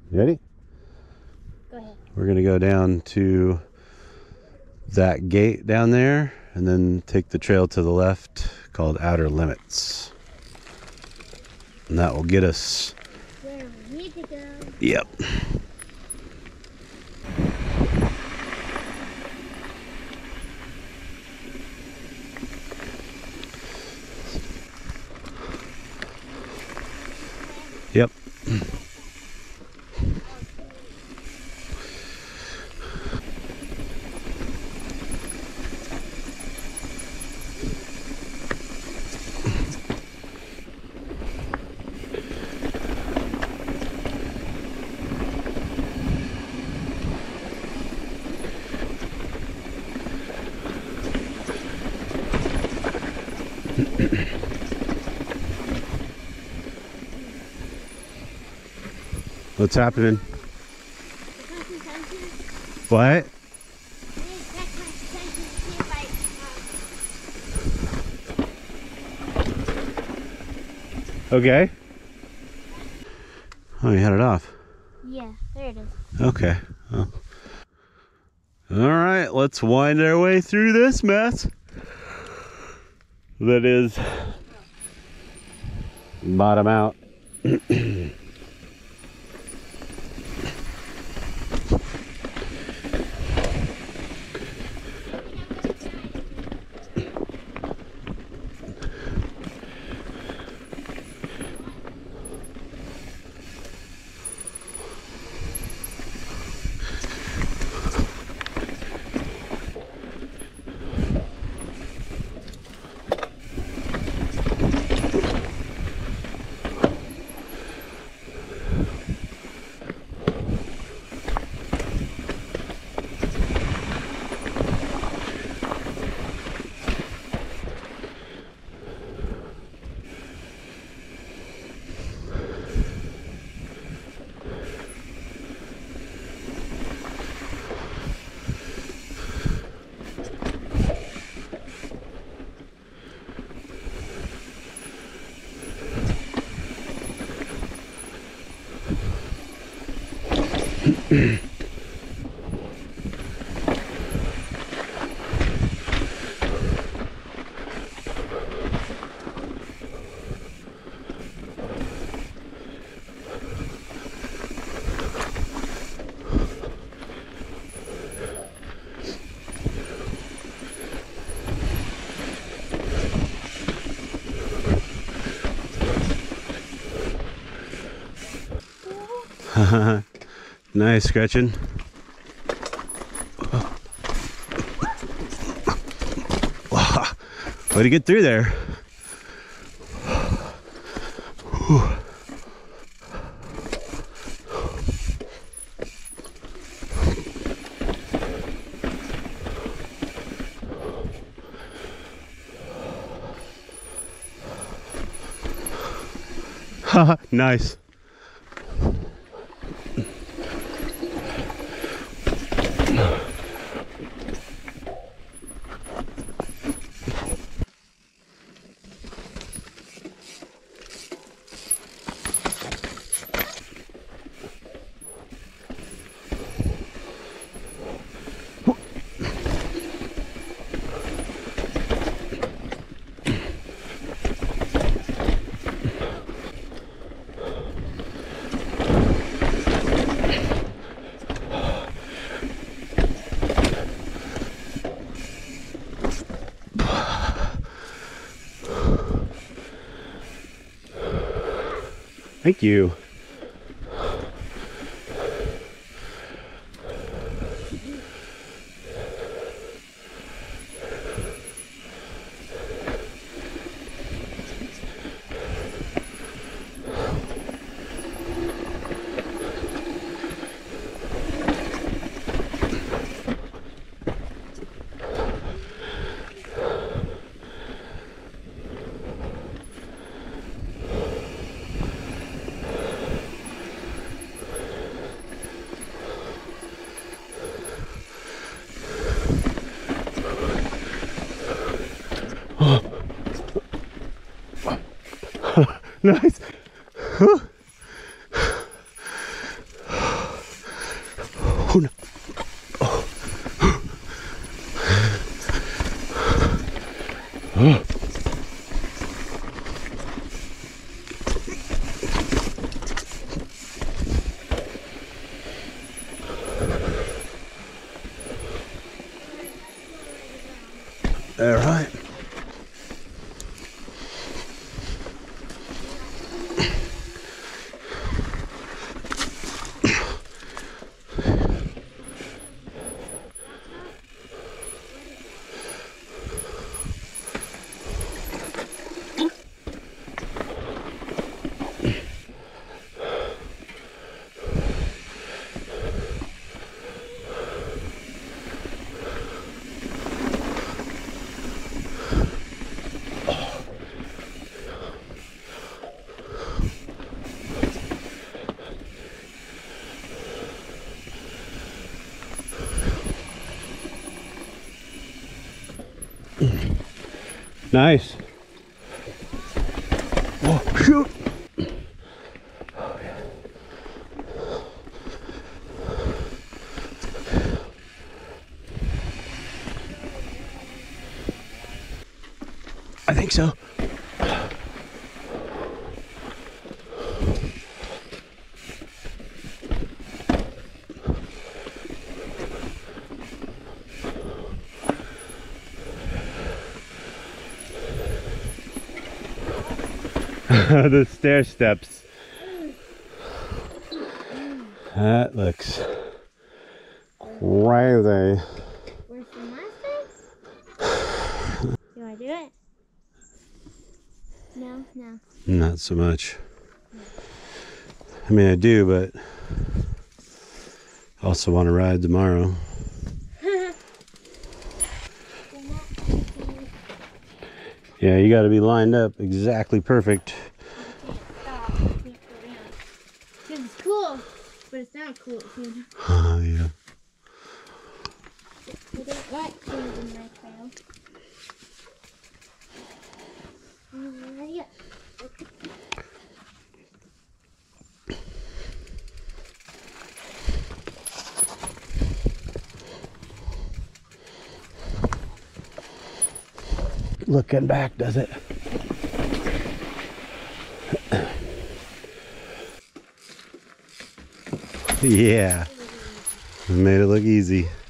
Ready? Go ahead. We're gonna go down to that gate down there and then take the trail to the left called Outer Limits. And that will get us Where we need to go. Yep. Yep. What's happening? What? Okay. Oh, you had it off. Yeah, there it is. Okay. Oh. All right, let's wind our way through this mess. That is Bottom Out. Nice, Gretchyn. Way to get through there. Nice. Thank you. Nice. Oh no. Oh. Oh. All right. Nice. Oh, shoot. Oh, yeah. I think so. The stair steps. That looks crazy. Where's the master? You want to do it? No, no. Not so much. I mean, I do, but I also want to ride tomorrow. Yeah, you got to be lined up exactly perfect. I can't go down. Because it's cool, but it's not cool. Oh, yeah. I don't like things in my trail. Yeah. Looking back, does it? Yeah. Made it look easy.